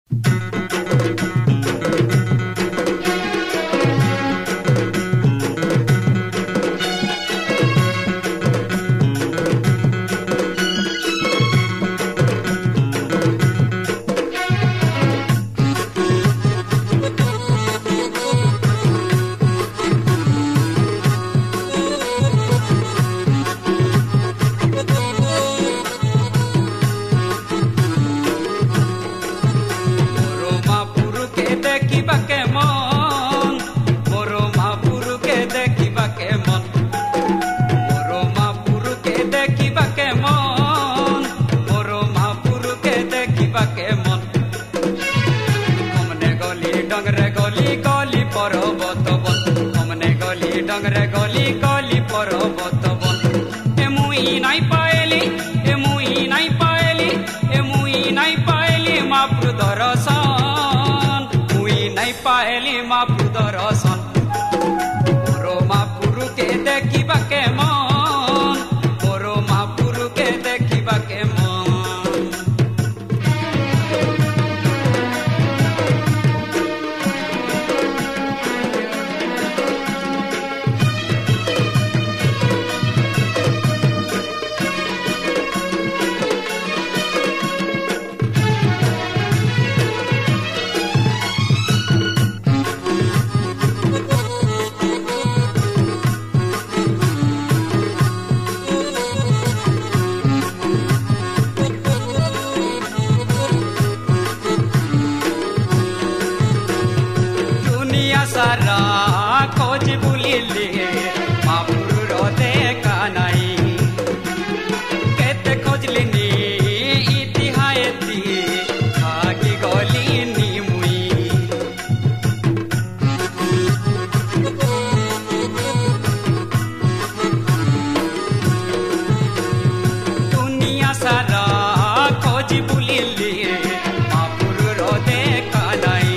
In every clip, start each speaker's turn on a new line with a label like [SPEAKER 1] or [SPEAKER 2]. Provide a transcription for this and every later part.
[SPEAKER 1] डंगरे गली गली पर्वत बन ए मुई नाई पाएली ए मुई नाई पाएली ए मुई नाई पाएली महाप्रभु दर्शन मुई नाई पाएली महाप्रभु दर्शन मोरो महाप्रभु के देखिबा के मन मोरो महाप्रभु के देखिबा के मन सारा खोज बुलिले महाप्रभु देखा नाई केते खोजलिनी इतिहायती आगे गलिनी मुई दुनिया सारा खोज बुलिले महाप्रभु देखा नाई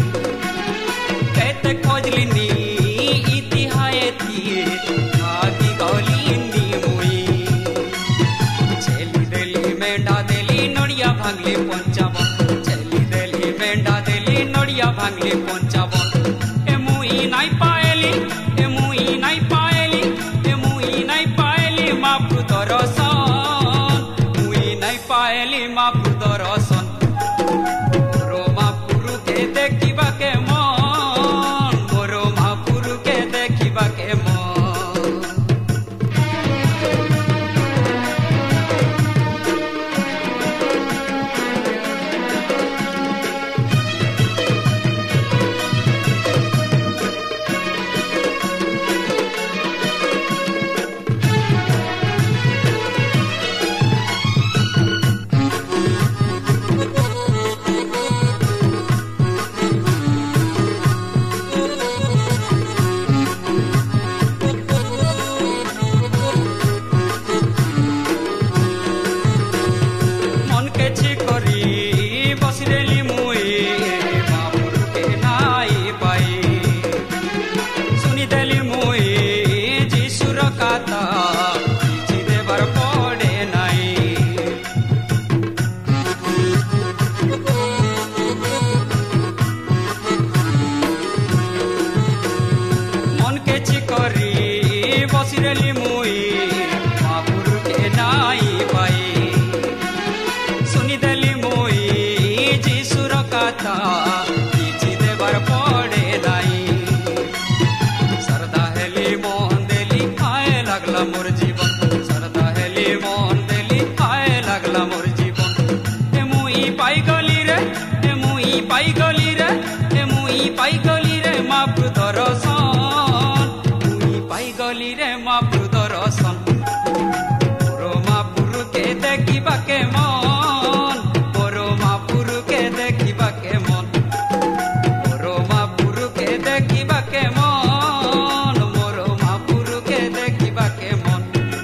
[SPEAKER 1] खोजलिनी इतिहायती आगी गलिनी मुई छेली देली मेंढा देली नड़िया भांगली पंचावन छेली देली मेंढा देली नड़िया भांगली पंचावन ए मुई नाई पाएली ए मुई नाई पाएली ए मुई नाई पाएली महाप्रभु दर्शन मुई नाई पाएली महाप्रभु दर्शन मोरो महाप्रभु के देखिबा के के मन बसिरेली मुई महाप्रभु के नाई पाई सुनी देली मुई जीशुर कथा किछि देवार पड़े नाई श्रद्धा हेली मोहन देली आए लगला मोर जीवन श्रद्धा हेली मोहन देली आए लगला मोर जीवन ए मुई पाई गली रे ए मुई पाई गली रे ए मुई पाई गली रे महाप्रभु दर्शन गली रे महाप्रभु दर्शन मोरो महाप्रभु के देखिबा के मन मोरो महाप्रभु के देखिबा के मन मोरो महाप्रभु के देखिबा के मन मोरो महाप्रभु के देखिबा के मन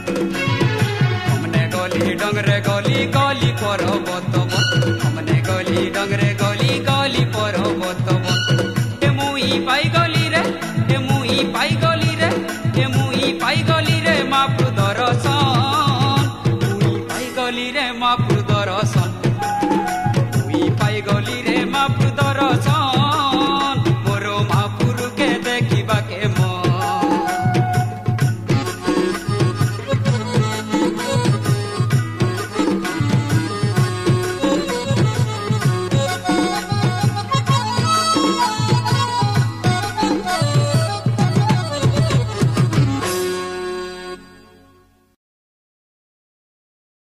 [SPEAKER 1] हमने गली डंगरे गली गली पर्वत बन हमने गली डंगरे गली गली पर्वत बन ए मुई पाई गली रे ए मुई पाई गली रे ए मुई पाई गली रे महाप्रभु दर्शन मुई पाई गली रे महाप्रभु के